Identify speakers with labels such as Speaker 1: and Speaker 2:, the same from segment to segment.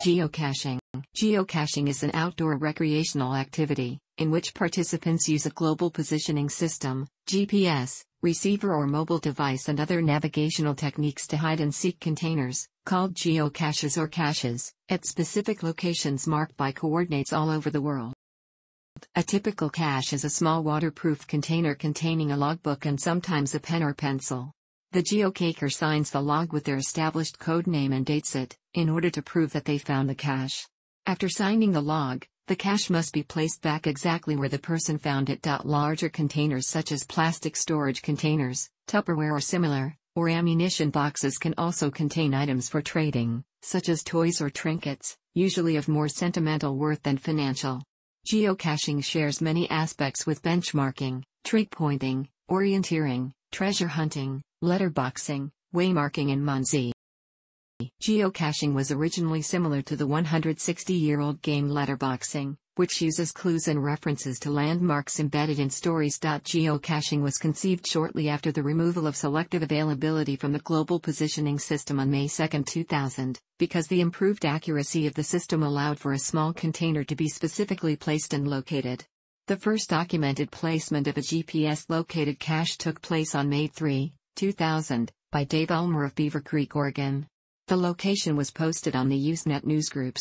Speaker 1: Geocaching. Geocaching is an outdoor recreational activity, in which participants use a global positioning system, GPS, receiver or mobile device and other navigational techniques to hide and seek containers, called geocaches or caches, at specific locations marked by coordinates all over the world. A typical cache is a small waterproof container containing a logbook and sometimes a pen or pencil. The geocacher signs the log with their established code name and dates it, in order to prove that they found the cache. After signing the log, the cache must be placed back exactly where the person found it. Larger containers such as plastic storage containers, Tupperware or similar, or ammunition boxes can also contain items for trading, such as toys or trinkets, usually of more sentimental worth than financial. Geocaching shares many aspects with benchmarking, trig pointing, orienteering, treasure hunting, letterboxing, waymarking and Munzee. Geocaching was originally similar to the 160-year-old game letterboxing, which uses clues and references to landmarks embedded in stories. Geocaching was conceived shortly after the removal of selective availability from the Global Positioning System on May 2, 2000, because the improved accuracy of the system allowed for a small container to be specifically placed and located. The first documented placement of a GPS-located cache took place on May 3, 2000, by Dave Ulmer of Beaver Creek, Oregon. The location was posted on the Usenet newsgroup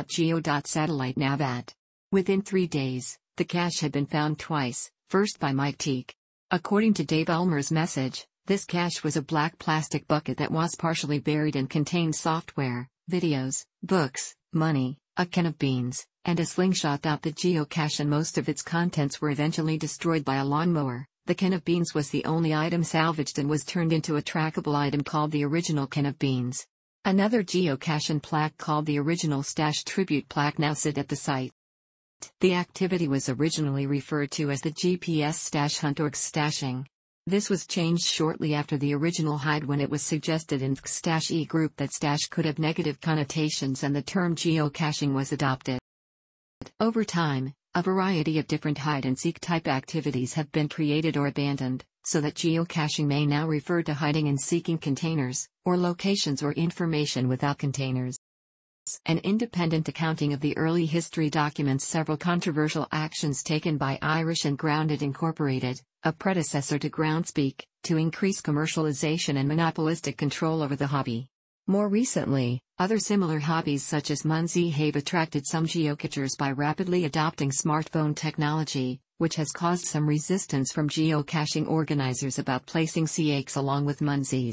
Speaker 1: sci.geo.satellite.nav. Within 3 days, the cache had been found twice, first by Mike Teague. According to Dave Ulmer's message, this cache was a black plastic bucket that was partially buried and contained software, videos, books, money, a can of beans, and a slingshot. The geocache and most of its contents were eventually destroyed by a lawnmower. The can of beans was the only item salvaged and was turned into a trackable item called the original can of beans. Another geocache and plaque called the Original Stash Tribute plaque now sit at the site. The activity was originally referred to as the GPS Stash Hunt or Stashing. This was changed shortly after the original hide when it was suggested in the Stash e-group that stash could have negative connotations and the term geocaching was adopted. Over time, a variety of different hide-and-seek type activities have been created or abandoned, so that geocaching may now refer to hiding and seeking containers, or locations or information without containers. An independent accounting of the early history documents several controversial actions taken by Irish and Grounded Incorporated, a predecessor to Groundspeak, to increase commercialization and monopolistic control over the hobby. More recently, other similar hobbies such as Munzee have attracted some geocachers by rapidly adopting smartphone technology, which has caused some resistance from geocaching organizers about placing CX along with Munzees.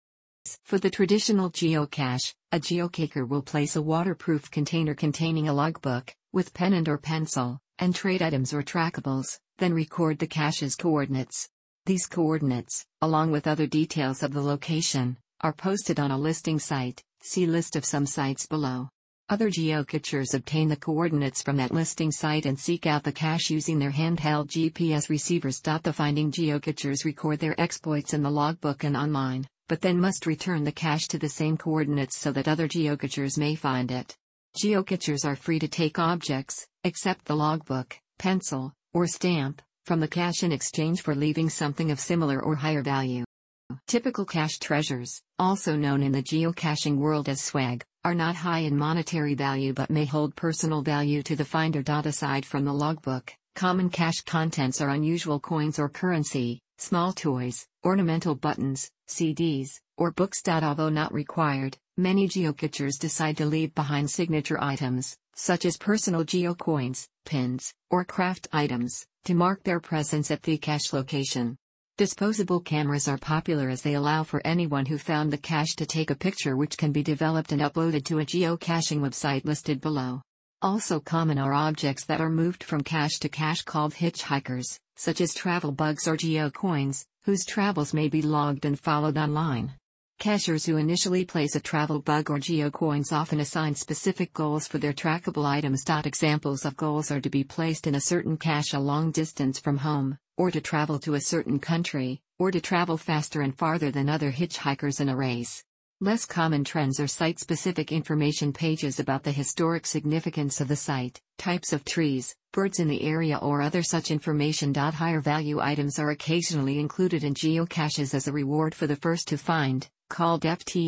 Speaker 1: For the traditional geocache, a geocacher will place a waterproof container containing a logbook, with pen and/or pencil, and trade items or trackables, then record the cache's coordinates. These coordinates, along with other details of the location, are posted on a listing site, see list of some sites below. Other geocachers obtain the coordinates from that listing site and seek out the cache using their handheld GPS receivers. The finding geocachers record their exploits in the logbook and online, but then must return the cache to the same coordinates so that other geocachers may find it. Geocachers are free to take objects, except the logbook, pencil, or stamp, from the cache in exchange for leaving something of similar or higher value. Typical cache treasures, also known in the geocaching world as swag, are not high in monetary value but may hold personal value to the finder. Aside from the logbook, common cache contents are unusual coins or currency, small toys, ornamental buttons, CDs, or books. Although not required, many geocachers decide to leave behind signature items, such as personal geocoins, pins, or craft items, to mark their presence at the cache location. Disposable cameras are popular as they allow for anyone who found the cache to take a picture which can be developed and uploaded to a geocaching website listed below. Also common are objects that are moved from cache to cache called hitchhikers, such as travel bugs or geocoins, whose travels may be logged and followed online. Cachers who initially place a travel bug or geocoins often assign specific goals for their trackable items. Examples of goals are to be placed in a certain cache a long distance from home, or to travel to a certain country, or to travel faster and farther than other hitchhikers in a race. Less common trends are site-specific information pages about the historic significance of the site, types of trees, birds in the area or other such information. Higher value items are occasionally included in geocaches as a reward for the first to find, called FTF,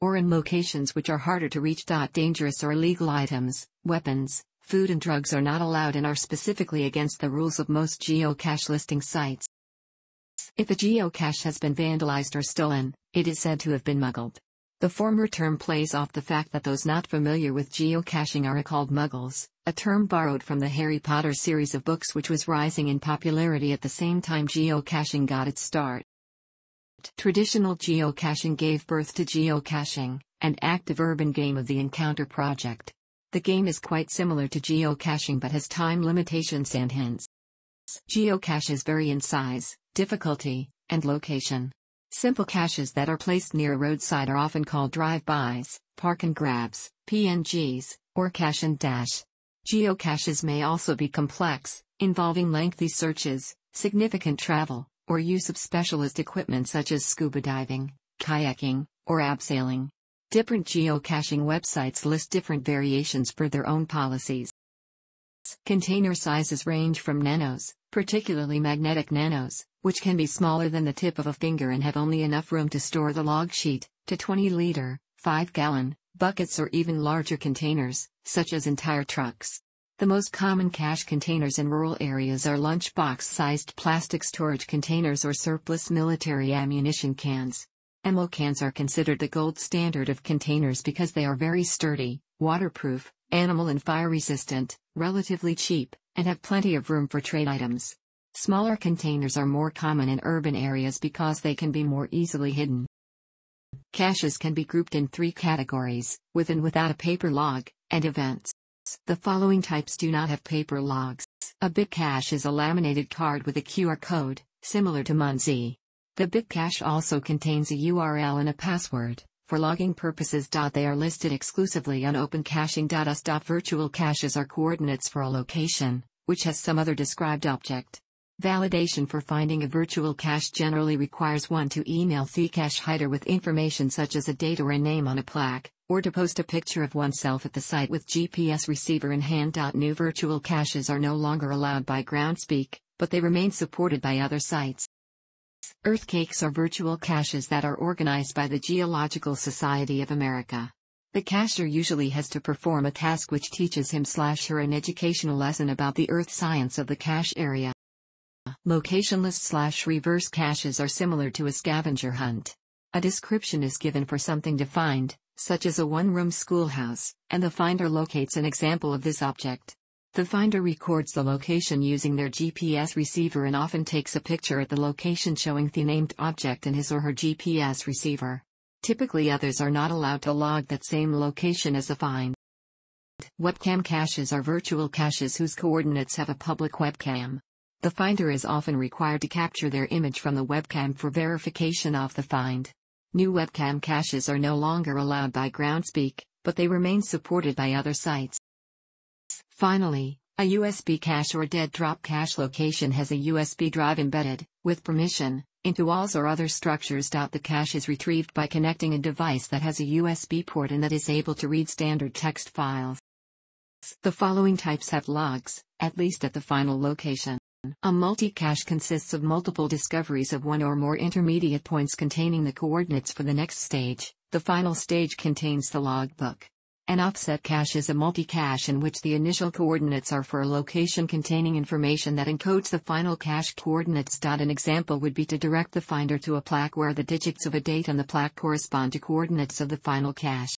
Speaker 1: or in locations which are harder to reach. Dangerous or illegal items, weapons, food and drugs are not allowed and are specifically against the rules of most geocache listing sites. If a geocache has been vandalized or stolen, it is said to have been muggled. The former term plays off the fact that those not familiar with geocaching are called muggles, a term borrowed from the Harry Potter series of books which was rising in popularity at the same time geocaching got its start. Traditional geocaching gave birth to geocaching, an active urban game of the Encounter project. The game is quite similar to geocaching but has time limitations and hints. Geocaches vary in size, difficulty, and location. Simple caches that are placed near a roadside are often called drive-bys, park and grabs, PNGs, or cache and dash. Geocaches may also be complex, involving lengthy searches, significant travel, or use of specialist equipment such as scuba diving, kayaking, or abseiling. Different geocaching websites list different variations per their own policies. Container sizes range from nanos, particularly magnetic nanos, which can be smaller than the tip of a finger and have only enough room to store the log sheet, to 20-liter, 5-gallon, buckets or even larger containers, such as entire trucks. The most common cache containers in rural areas are lunchbox-sized plastic storage containers or surplus military ammunition cans. Ammo cans are considered the gold standard of containers because they are very sturdy, waterproof, animal and fire-resistant, relatively cheap, and have plenty of room for trade items. Smaller containers are more common in urban areas because they can be more easily hidden. Caches can be grouped in 3 categories, with and without a paper log, and events. The following types do not have paper logs. A BitCache is a laminated card with a QR code, similar to Munzee. The BitCache also contains a URL and a password. For logging purposes. They are listed exclusively on OpenCaching.us. Virtual caches are coordinates for a location, which has some other described object. Validation for finding a virtual cache generally requires one to email the cache hider with information such as a date or a name on a plaque, or to post a picture of oneself at the site with GPS receiver in hand. New virtual caches are no longer allowed by Groundspeak, but they remain supported by other sites. Earthcakes are virtual caches that are organized by the Geological Society of America. The cacher usually has to perform a task which teaches him/her an educational lesson about the earth science of the cache area. Locationless/reverse caches are similar to a scavenger hunt. A description is given for something to find, such as a one-room schoolhouse, and the finder locates an example of this object. The finder records the location using their GPS receiver and often takes a picture at the location showing the named object in his or her GPS receiver. Typically others are not allowed to log that same location as a find. Webcam caches are virtual caches whose coordinates have a public webcam. The finder is often required to capture their image from the webcam for verification of the find. New webcam caches are no longer allowed by Groundspeak, but they remain supported by other sites. Finally, a USB cache or dead drop cache location has a USB drive embedded, with permission, into walls or other structures. The cache is retrieved by connecting a device that has a USB port and that is able to read standard text files. The following types have logs, at least at the final location. A multi-cache consists of multiple discoveries of one or more intermediate points containing the coordinates for the next stage. The final stage contains the logbook. An offset cache is a multi-cache in which the initial coordinates are for a location containing information that encodes the final cache coordinates. An example would be to direct the finder to a plaque where the digits of a date on the plaque correspond to coordinates of the final cache.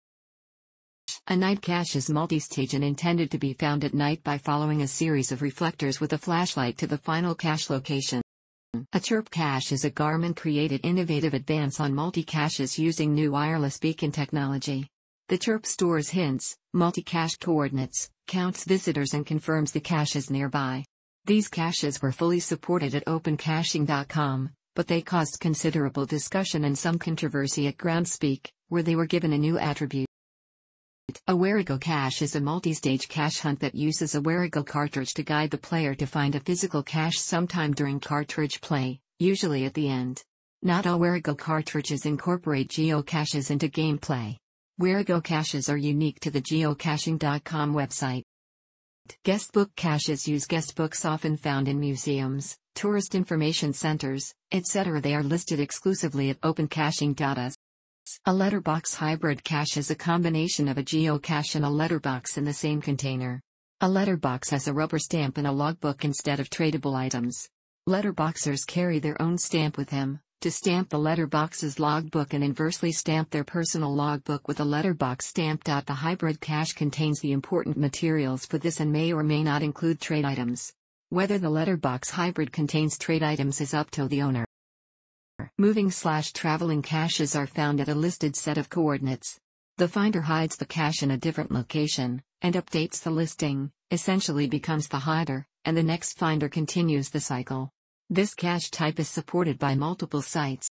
Speaker 1: A night cache is multi-stage and intended to be found at night by following a series of reflectors with a flashlight to the final cache location. A chirp cache is a Garmin-created innovative advance on multi-caches using new wireless beacon technology. The chirp stores hints, multi-cache coordinates, counts visitors and confirms the cache is nearby. These caches were fully supported at OpenCaching.com, but they caused considerable discussion and some controversy at Groundspeak, where they were given a new attribute. A Wherigo cache is a multi-stage cache hunt that uses a Wherigo cartridge to guide the player to find a physical cache sometime during cartridge play, usually at the end. Not all Wherigo cartridges incorporate geocaches into gameplay. Wherigo caches are unique to the geocaching.com website. Guestbook caches use guestbooks often found in museums, tourist information centers, etc. They are listed exclusively at OpenCaching.us. A letterbox hybrid cache is a combination of a geocache and a letterbox in the same container. A letterbox has a rubber stamp and a logbook instead of tradable items. Letterboxers carry their own stamp with them, to stamp the letterbox's logbook and inversely stamp their personal logbook with a letterbox stamp. The hybrid cache contains the important materials for this and may or may not include trade items. Whether the letterbox hybrid contains trade items is up to the owner. Moving/traveling caches are found at a listed set of coordinates. The finder hides the cache in a different location, and updates the listing, essentially becomes the hider, and the next finder continues the cycle. This cache type is supported by multiple sites.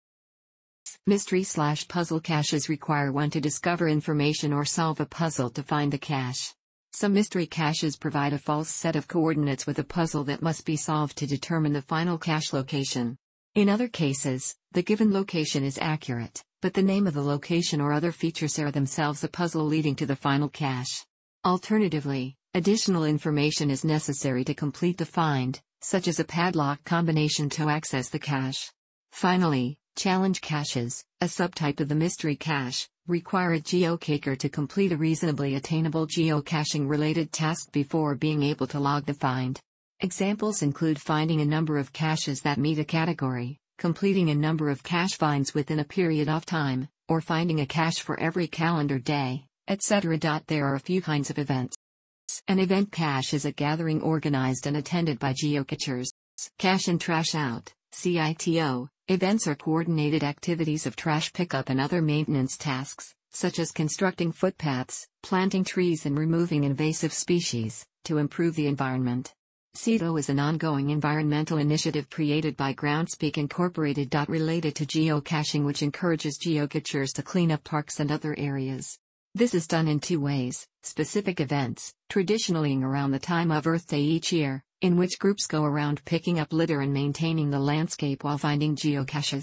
Speaker 1: Mystery/puzzle caches require one to discover information or solve a puzzle to find the cache. Some mystery caches provide a false set of coordinates with a puzzle that must be solved to determine the final cache location. In other cases, the given location is accurate, but the name of the location or other features are themselves a puzzle leading to the final cache. Alternatively, additional information is necessary to complete the find, such as a padlock combination to access the cache. Finally, challenge caches, a subtype of the mystery cache, require a geocacher to complete a reasonably attainable geocaching-related task before being able to log the find. Examples include finding a number of caches that meet a category, completing a number of cache finds within a period of time, or finding a cache for every calendar day, etc. There are a few kinds of events. An event cache is a gathering organized and attended by geocachers. Cache in Trash Out, CITO, events are coordinated activities of trash pickup and other maintenance tasks, such as constructing footpaths, planting trees and removing invasive species, to improve the environment. CITO is an ongoing environmental initiative created by Groundspeak Incorporated. Related to geocaching, which encourages geocachers to clean up parks and other areas. This is done in two ways: specific events, traditionally around the time of Earth Day each year, in which groups go around picking up litter and maintaining the landscape while finding geocaches.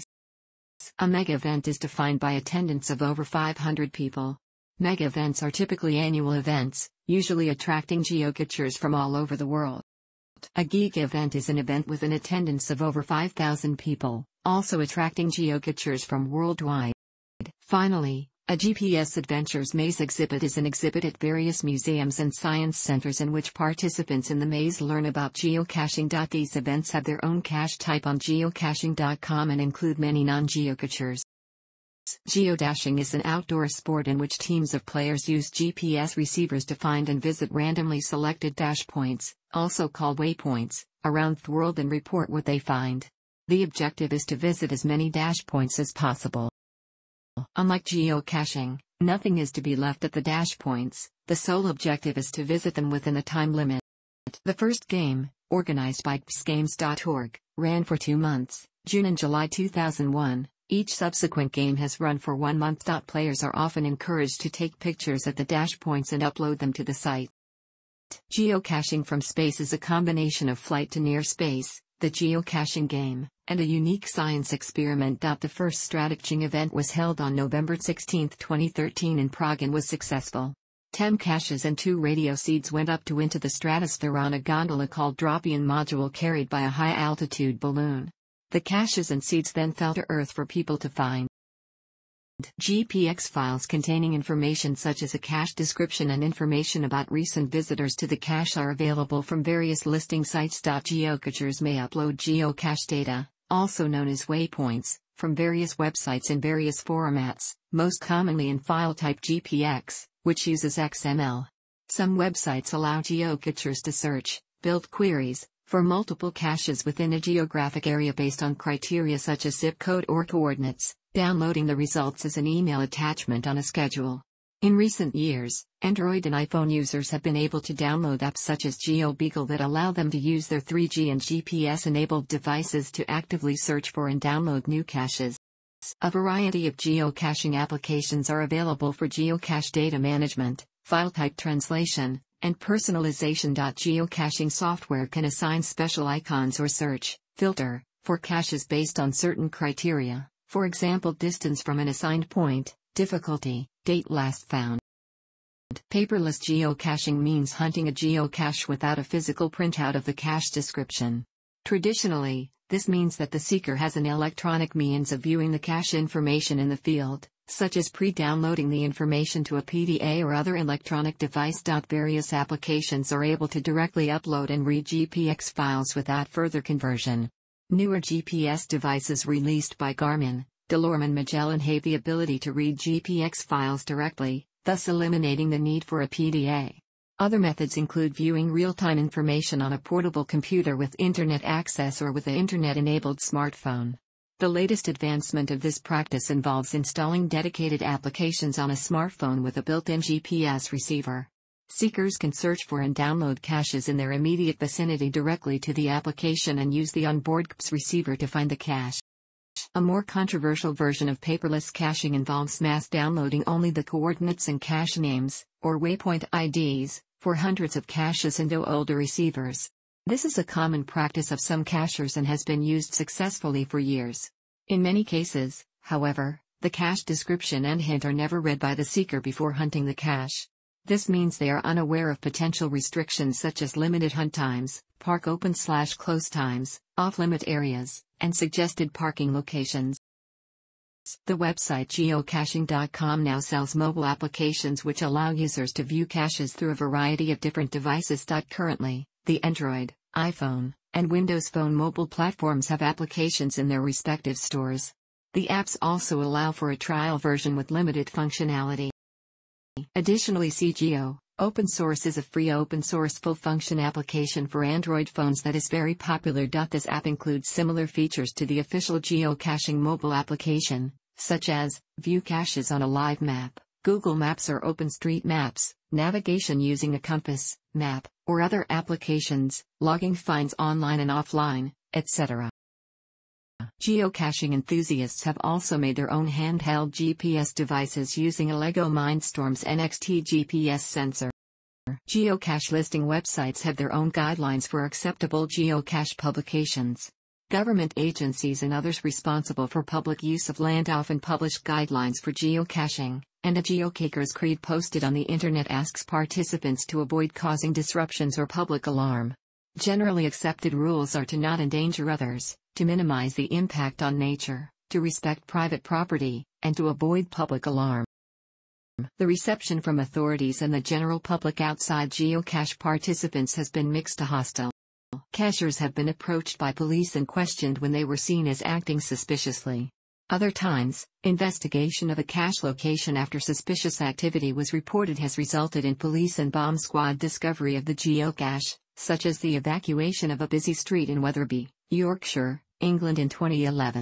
Speaker 1: A mega event is defined by attendance of over 500 people. Mega events are typically annual events, usually attracting geocachers from all over the world. A giga event is an event with an attendance of over 5,000 people, also attracting geocachers from worldwide. Finally, a GPS Adventures Maze exhibit is an exhibit at various museums and science centers in which participants in the maze learn about geocaching. These events have their own cache type on geocaching.com and include many non-geocachers. Geodashing is an outdoor sport in which teams of players use GPS receivers to find and visit randomly selected dash points, also called waypoints, around the world and report what they find. The objective is to visit as many dash points as possible. Unlike geocaching, nothing is to be left at the dash points, the sole objective is to visit them within a time limit. The first game, organized by psgames.org, ran for 2 months, June and July 2001. Each subsequent game has run for 1 month. Players are often encouraged to take pictures at the dash points and upload them to the site. Geocaching from space is a combination of flight to near space, the geocaching game, and a unique science experiment. The first Strataching event was held on November 16, 2013 in Prague and was successful. 10 caches and 2 radio seeds went up to into the stratosphere on a gondola called Dropian module carried by a high-altitude balloon. The caches and seeds then fell to Earth for people to find. GPX files containing information such as a cache description and information about recent visitors to the cache are available from various listing sites. Geocachers may upload geocache data, also known as waypoints, from various websites in various formats, most commonly in file type GPX, which uses XML. Some websites allow geocachers to search, build queries, for multiple caches within a geographic area based on criteria such as zip code or coordinates, downloading the results as an email attachment on a schedule. In recent years, Android and iPhone users have been able to download apps such as GeoBeagle that allow them to use their 3G and GPS-enabled devices to actively search for and download new caches. A variety of geocaching applications are available for geocache data management, file type translation, and personalization. Geocaching software can assign special icons or search, filter, for caches based on certain criteria, for example distance from an assigned point, difficulty, date last found. Paperless geocaching means hunting a geocache without a physical printout of the cache description. Traditionally, this means that the seeker has an electronic means of viewing the cache information in the field, such as pre-downloading the information to a PDA or other electronic device. Various applications are able to directly upload and read GPX files without further conversion. Newer GPS devices released by Garmin, Delorme and Magellan have the ability to read GPX files directly, thus eliminating the need for a PDA. Other methods include viewing real-time information on a portable computer with internet access or with an internet-enabled smartphone. The latest advancement of this practice involves installing dedicated applications on a smartphone with a built-in GPS receiver. Seekers can search for and download caches in their immediate vicinity directly to the application and use the onboard GPS receiver to find the cache. A more controversial version of paperless caching involves mass downloading only the coordinates and cache names, or waypoint IDs, for hundreds of caches into older receivers. This is a common practice of some cachers and has been used successfully for years. In many cases, however, the cache description and hint are never read by the seeker before hunting the cache. This means they are unaware of potential restrictions such as limited hunt times, park open/close times, off-limit areas, and suggested parking locations. The website geocaching.com now sells mobile applications which allow users to view caches through a variety of different devices. Currently, the Android, iPhone, and Windows Phone mobile platforms have applications in their respective stores. The apps also allow for a trial version with limited functionality. Additionally, CGeo Open Source is a free open-source full-function application for Android phones that is very popular. This app includes similar features to the official geocaching mobile application, such as view caches on a live map, Google Maps or OpenStreetMaps, navigation using a compass, map, or other applications, logging finds online and offline, etc. Geocaching enthusiasts have also made their own handheld GPS devices using a LEGO Mindstorms NXT GPS sensor. Geocache listing websites have their own guidelines for acceptable geocache publications. Government agencies and others responsible for public use of land often publish guidelines for geocaching, and a geocacher's creed posted on the internet asks participants to avoid causing disruptions or public alarm. Generally accepted rules are to not endanger others, to minimize the impact on nature, to respect private property, and to avoid public alarm. The reception from authorities and the general public outside geocache participants has been mixed to hostile. Cachers have been approached by police and questioned when they were seen as acting suspiciously. Other times, investigation of a cache location after suspicious activity was reported has resulted in police and bomb squad discovery of the geocache, such as the evacuation of a busy street in Wetherby, Yorkshire, England in 2011.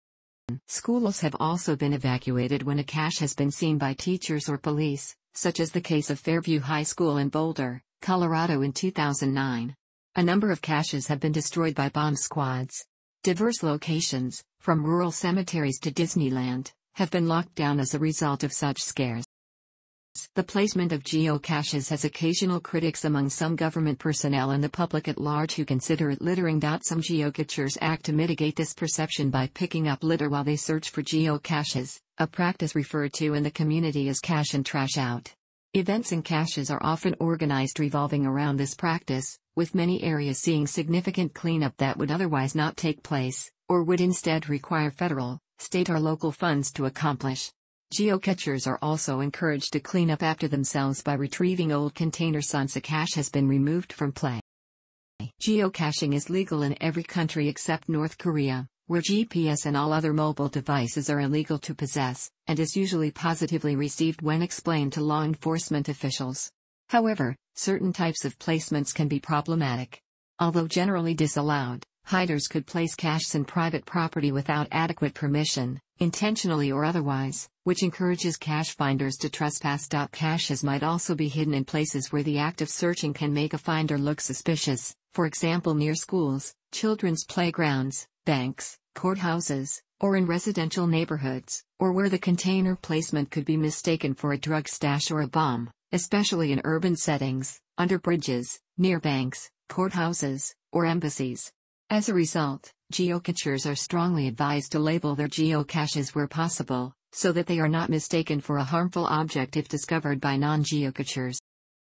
Speaker 1: Schools have also been evacuated when a cache has been seen by teachers or police, such as the case of Fairview High School in Boulder, Colorado in 2009. A number of caches have been destroyed by bomb squads. Diverse locations, from rural cemeteries to Disneyland, have been locked down as a result of such scares. The placement of geocaches has occasional critics among some government personnel and the public at large who consider it littering. Some geocachers act to mitigate this perception by picking up litter while they search for geocaches, a practice referred to in the community as cache and trash out. Events and caches are often organized revolving around this practice, with many areas seeing significant cleanup that would otherwise not take place, or would instead require federal, state or local funds to accomplish. Geocachers are also encouraged to clean up after themselves by retrieving old containers once a cache has been removed from play. Geocaching is legal in every country except North Korea, where GPS and all other mobile devices are illegal to possess, and is usually positively received when explained to law enforcement officials. However, certain types of placements can be problematic. Although generally disallowed, hiders could place caches in private property without adequate permission, intentionally or otherwise, which encourages cache finders to trespass. Caches might also be hidden in places where the act of searching can make a finder look suspicious, for example near schools, children's playgrounds, banks, courthouses, or in residential neighborhoods, or where the container placement could be mistaken for a drug stash or a bomb, especially in urban settings, under bridges, near banks, courthouses, or embassies. As a result, geocachers are strongly advised to label their geocaches where possible, so that they are not mistaken for a harmful object if discovered by non-geocachers.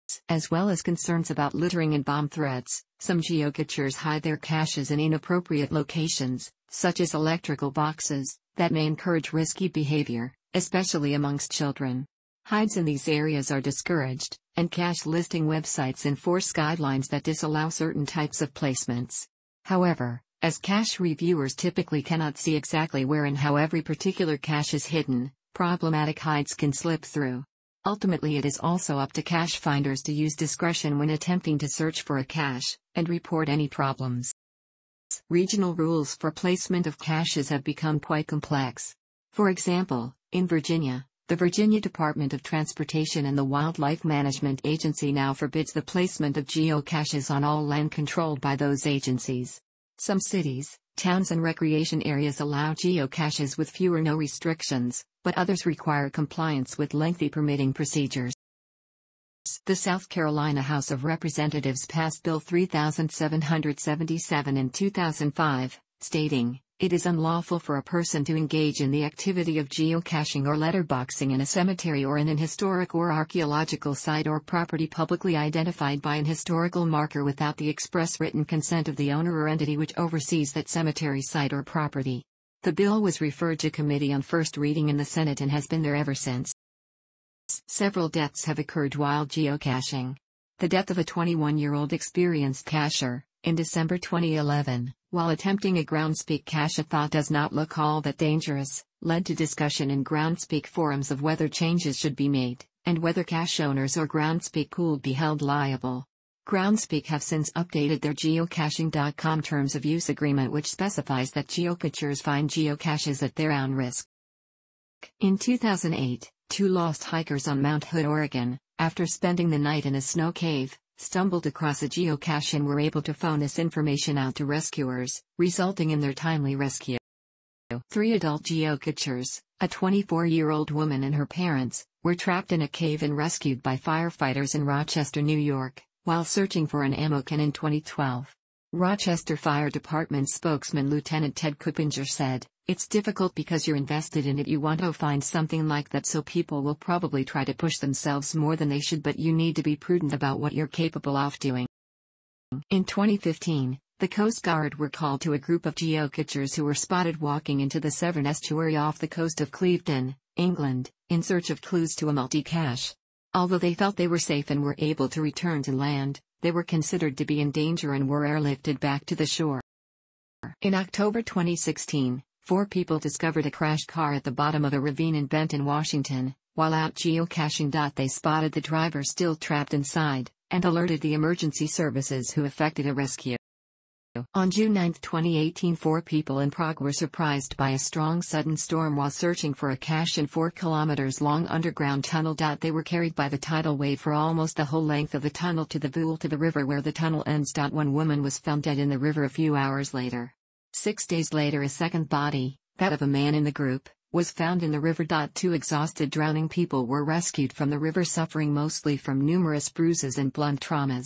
Speaker 1: As well as concerns about littering and bomb threats, some geocachers hide their caches in inappropriate locations, such as electrical boxes, that may encourage risky behavior, especially amongst children. Hides in these areas are discouraged, and cache listing websites enforce guidelines that disallow certain types of placements. However, as cache reviewers typically cannot see exactly where and how every particular cache is hidden, problematic hides can slip through. Ultimately, it is also up to cache finders to use discretion when attempting to search for a cache, and report any problems. Regional rules for placement of caches have become quite complex. For example, in Virginia, the Virginia Department of Transportation and the Wildlife Management Agency now forbids the placement of geocaches on all land controlled by those agencies. Some cities, towns and recreation areas allow geocaches with few or no restrictions, but others require compliance with lengthy permitting procedures. The South Carolina House of Representatives passed Bill 3777 in 2005, stating, "It is unlawful for a person to engage in the activity of geocaching or letterboxing in a cemetery or in an historic or archaeological site or property publicly identified by an historical marker without the express written consent of the owner or entity which oversees that cemetery site or property." The bill was referred to committee on first reading in the Senate and has been there ever since. Several deaths have occurred while geocaching. The death of a 21-year-old experienced cacher, in December 2011, while attempting a Groundspeak cache-a-thon does not look all that dangerous, led to discussion in Groundspeak forums of whether changes should be made, and whether cache owners or Groundspeak could be held liable. Groundspeak have since updated their geocaching.com terms of use agreement, which specifies that geocachers find geocaches at their own risk. In 2008, two lost hikers on Mount Hood, Oregon, after spending the night in a snow cave, stumbled across a geocache and were able to phone this information out to rescuers, resulting in their timely rescue. 3 adult geocachers, a 24-year-old woman and her parents, were trapped in a cave and rescued by firefighters in Rochester, New York, while searching for an ammo can in 2012. Rochester Fire Department spokesman Lieutenant Ted Kuppinger said, "It's difficult because you're invested in it. You want to find something like that, so people will probably try to push themselves more than they should, but you need to be prudent about what you're capable of doing." In 2015, the Coast Guard were called to a group of geocachers who were spotted walking into the Severn estuary off the coast of Clevedon, England, in search of clues to a multi-cache. Although they felt they were safe and were able to return to land, they were considered to be in danger and were airlifted back to the shore. In October 2016, 4 people discovered a crashed car at the bottom of a ravine in Benton, Washington. While out geocaching, they spotted the driver still trapped inside, and alerted the emergency services, who effected a rescue. On June 9, 2018, 4 people in Prague were surprised by a strong sudden storm while searching for a cache in 4 kilometers-long underground tunnel. They were carried by the tidal wave for almost the whole length of the tunnel to the Vultava River, where the tunnel ends. One woman was found dead in the river a few hours later. 6 days later, a second body, that of a man in the group, was found in the river. 2 exhausted drowning people were rescued from the river, suffering mostly from numerous bruises and blunt traumas.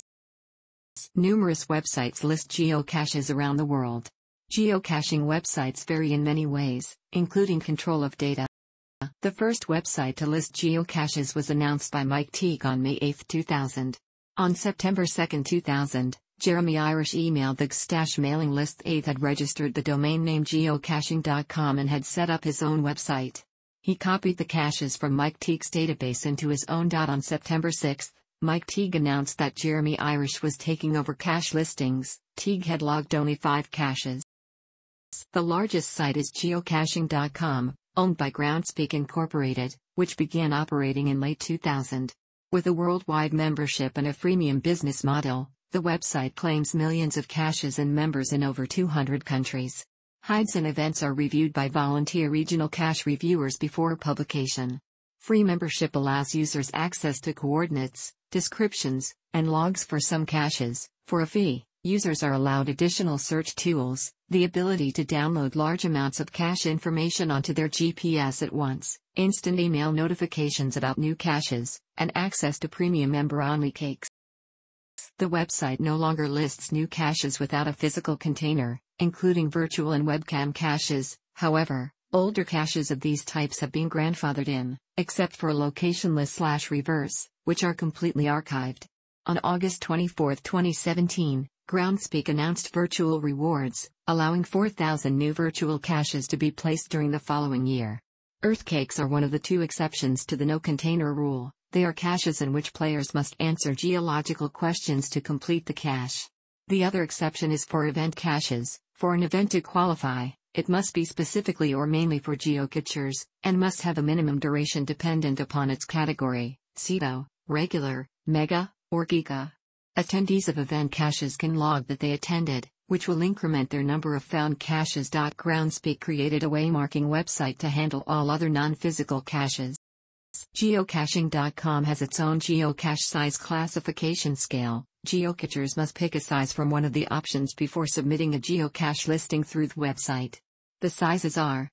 Speaker 1: Numerous websites list geocaches around the world. Geocaching websites vary in many ways, including control of data. The first website to list geocaches was announced by Mike Teague on May 8, 2000. On September 2, 2000, Jeremy Irish emailed the Gstash mailing list. Aith had registered the domain name geocaching.com and had set up his own website. He copied the caches from Mike Teague's database into his own. On September 6, Mike Teague announced that Jeremy Irish was taking over cache listings. Teague had logged only 5 caches. The largest site is geocaching.com, owned by Groundspeak Incorporated, which began operating in late 2000. With a worldwide membership and a freemium business model, the website claims millions of caches and members in over 200 countries. Hides and events are reviewed by volunteer regional cache reviewers before publication. Free membership allows users access to coordinates, descriptions, and logs for some caches. For a fee, users are allowed additional search tools, the ability to download large amounts of cache information onto their GPS at once, instant email notifications about new caches, and access to premium member-only cakes. The website no longer lists new caches without a physical container, including virtual and webcam caches. However, older caches of these types have been grandfathered in, except for locationless/reverse, which are completely archived. On August 24, 2017, Groundspeak announced virtual rewards, allowing 4,000 new virtual caches to be placed during the following year. Earthquakes are one of the two exceptions to the no-container rule. They are caches in which players must answer geological questions to complete the cache. The other exception is for event caches. For an event to qualify, it must be specifically or mainly for geocachers, and must have a minimum duration dependent upon its category, CETO, regular, mega, or giga. Attendees of event caches can log that they attended, which will increment their number of found caches. Groundspeak created a waymarking website to handle all other non-physical caches. Geocaching.com has its own geocache size classification scale. Geocachers must pick a size from one of the options before submitting a geocache listing through the website. The sizes are: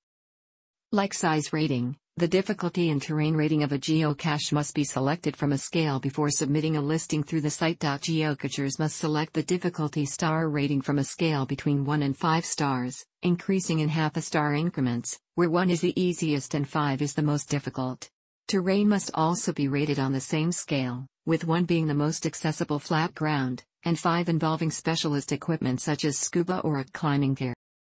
Speaker 1: like size rating. The difficulty and terrain rating of a geocache must be selected from a scale before submitting a listing through the site. Geocachers must select the difficulty star rating from a scale between 1 and 5 stars, increasing in half-a-star increments, where 1 is the easiest and 5 is the most difficult. Terrain must also be rated on the same scale, with 1 being the most accessible flat ground, and 5 involving specialist equipment such as scuba or climbing gear.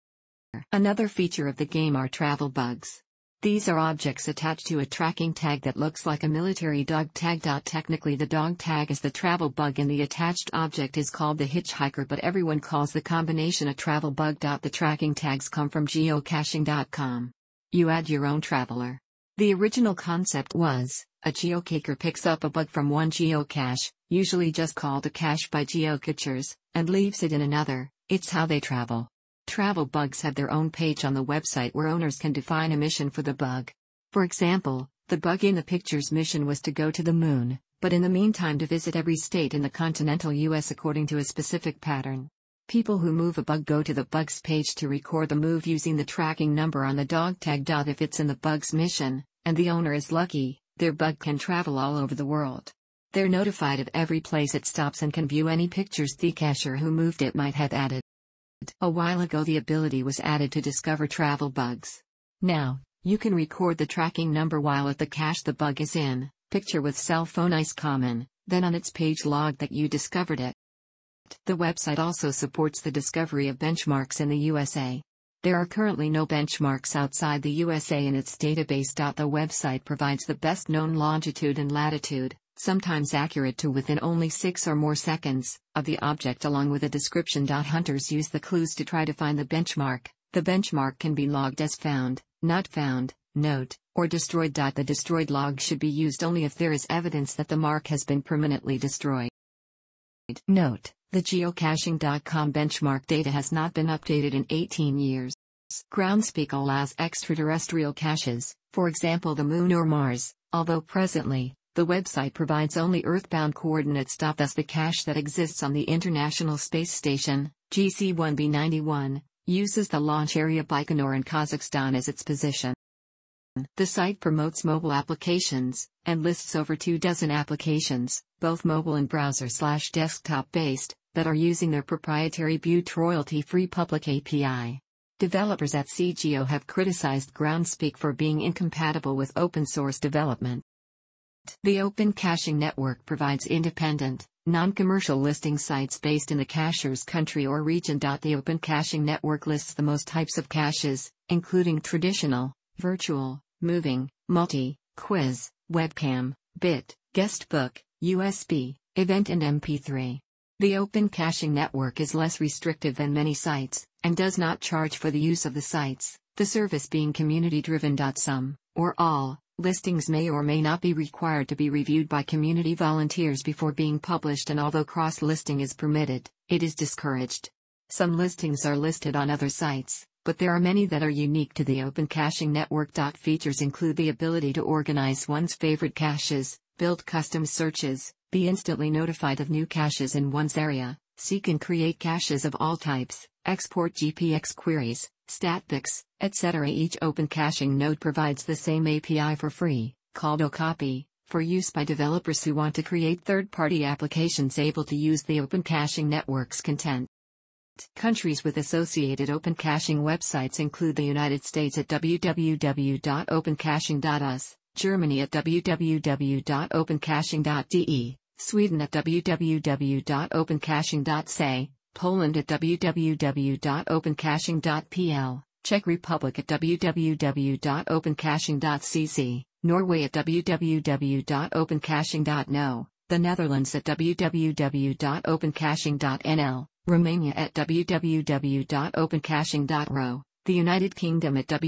Speaker 1: Another feature of the game are travel bugs. These are objects attached to a tracking tag that looks like a military dog tag. Technically, the dog tag is the travel bug and the attached object is called the hitchhiker, but everyone calls the combination a travel bug. The tracking tags come from geocaching.com. You add your own traveler. The original concept was, a geocacher picks up a bug from one geocache, usually just called a cache by geocachers, and leaves it in another. It's how they travel. Travel bugs have their own page on the website where owners can define a mission for the bug. For example, the bug in the picture's mission was to go to the moon, but in the meantime to visit every state in the continental US according to a specific pattern. People who move a bug go to the bug's page to record the move using the tracking number on the dog tag. If it's in the bug's mission, and the owner is lucky, their bug can travel all over the world. They're notified of every place it stops and can view any pictures the cacher who moved it might have added. A while ago the ability was added to discover travel bugs. Now, you can record the tracking number while at the cache the bug is in, picture with cell phone is common, then on its page log that you discovered it. The website also supports the discovery of benchmarks in the USA. There are currently no benchmarks outside the USA in its database. The website provides the best known longitude and latitude, sometimes accurate to within only 6 or more seconds, of the object along with a description. Hunters use the clues to try to find the benchmark. The benchmark can be logged as found, not found, note, or destroyed. The destroyed log should be used only if there is evidence that the mark has been permanently destroyed. Note: the geocaching.com benchmark data has not been updated in 18 years. Groundspeak allows extraterrestrial caches, for example the Moon or Mars, although presently, the website provides only Earthbound coordinates. Thus the cache that exists on the International Space Station, GC-1B91, uses the launch area Baikonur in Kazakhstan as its position. The site promotes mobile applications, and lists over 24 applications, both mobile and browser/desktop based, that are using their proprietary Butte royalty-free public API. Developers at CGO have criticized Groundspeak for being incompatible with open-source development. The Open Caching Network provides independent, non-commercial listing sites based in the cacher's country or region. The Open Caching Network lists the most types of caches, including traditional, virtual, moving, multi, quiz, webcam, bit, guestbook, USB, event and MP3. The Open Caching Network is less restrictive than many sites, and does not charge for the use of the sites, the service being community-driven. Some, or all, listings may or may not be required to be reviewed by community volunteers before being published, and although cross-listing is permitted, it is discouraged. Some listings are listed on other sites, but there are many that are unique to the Open Caching Network. Features include the ability to organize one's favorite caches, build custom searches, be instantly notified of new caches in one's area, seek and create caches of all types, export GPX queries, statpics, etc. Each Open Caching node provides the same API for free, called Okapi, for use by developers who want to create third-party applications able to use the Open Caching Network's content. Countries with associated Open Caching websites include the United States at www.opencaching.us, Germany at www.opencaching.de, Sweden at www.opencaching.se, Poland at www.opencaching.pl, Czech Republic at www.opencaching.cc, Norway at www.opencaching.no, the Netherlands at www.opencaching.nl, Romania at www.opencaching.ro, the United Kingdom at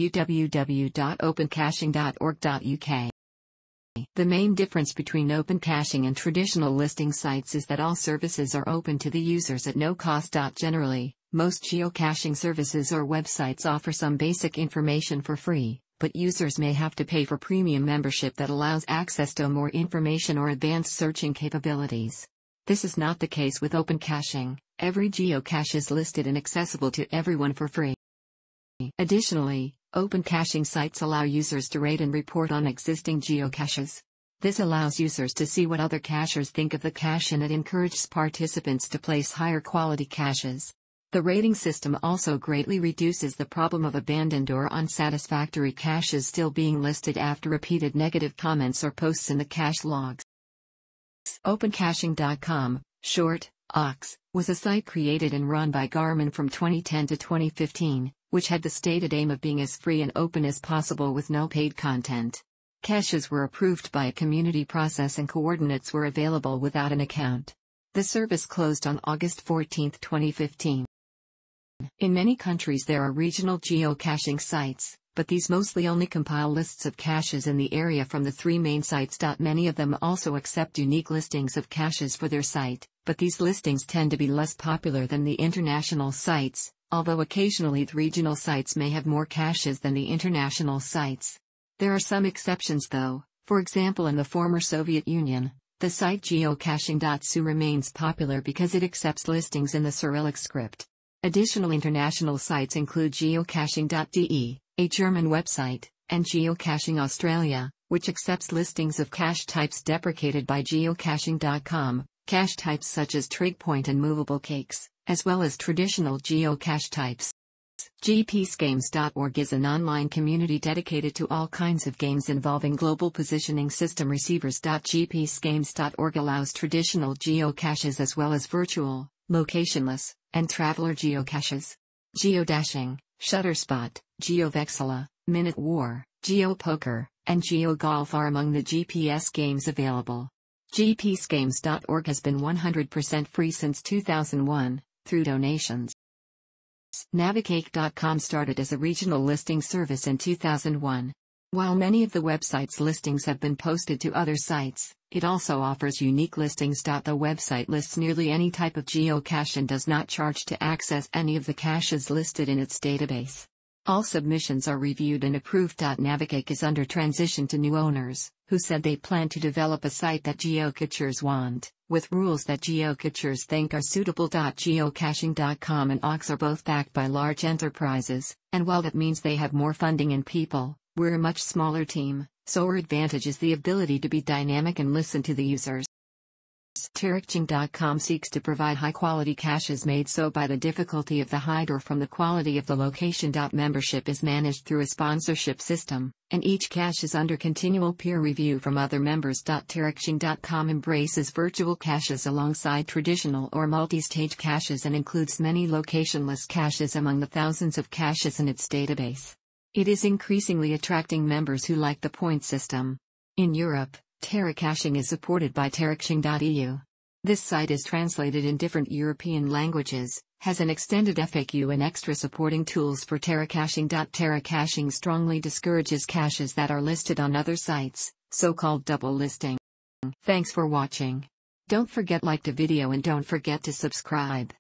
Speaker 1: www.opencaching.org.uk. The main difference between open caching and traditional listing sites is that all services are open to the users at no cost. Generally, most geocaching services or websites offer some basic information for free, but users may have to pay for premium membership that allows access to more information or advanced searching capabilities. This is not the case with open caching. Every geocache is listed and accessible to everyone for free. Additionally, open caching sites allow users to rate and report on existing geocaches. This allows users to see what other cachers think of the cache, and it encourages participants to place higher quality caches. The rating system also greatly reduces the problem of abandoned or unsatisfactory caches still being listed after repeated negative comments or posts in the cache logs. OpenCaching.com, short, OX, was a site created and run by Garmin from 2010 to 2015, which had the stated aim of being as free and open as possible with no paid content. Caches were approved by a community process and coordinates were available without an account. The service closed on August 14, 2015. In many countries there are regional geocaching sites, but these mostly only compile lists of caches in the area from the three main sites. Many of them also accept unique listings of caches for their site, but these listings tend to be less popular than the international sites, although occasionally the regional sites may have more caches than the international sites. There are some exceptions though. For example, in the former Soviet Union, the site geocaching.su remains popular because it accepts listings in the Cyrillic script. Additional international sites include geocaching.de, a German website, and Geocaching Australia, which accepts listings of cache types deprecated by geocaching.com, cache types such as trig point and movable cakes, as well as traditional geocache types. gpsgames.org is an online community dedicated to all kinds of games involving global positioning system receivers. gpsgames.org allows traditional geocaches as well as virtual, locationless, and traveler geocaches. Geodashing, Shutterspot, GeoVexilla, Minute War, GeoPoker, and GeoGolf are among the GPS games available. gpsgames.org has been 100% free since 2001, through donations. Navicake.com started as a regional listing service in 2001. While many of the website's listings have been posted to other sites, it also offers unique listings. The website lists nearly any type of geocache and does not charge to access any of the caches listed in its database. All submissions are reviewed and approved. Navicake is under transition to new owners, who said they plan to develop a site that geocachers want, with rules that geocachers think are suitable. Geocaching.com and OX are both backed by large enterprises, and while that means they have more funding and people, we're a much smaller team, so our advantage is the ability to be dynamic and listen to the users. TerraCaching.com seeks to provide high-quality caches made so by the difficulty of the hide or from the quality of the location. Membership is managed through a sponsorship system, and each cache is under continual peer review from other members. TerraCaching.com embraces virtual caches alongside traditional or multi-stage caches and includes many locationless caches among the thousands of caches in its database. It is increasingly attracting members who like the point system. In Europe, TerraCaching is supported by TerraCaching.eu. This site is translated in different European languages, has an extended FAQ and extra supporting tools for TerraCaching. TerraCaching strongly discourages caches that are listed on other sites, so-called double listing. Thanks for watching. Don't forget to like the video and don't forget to subscribe.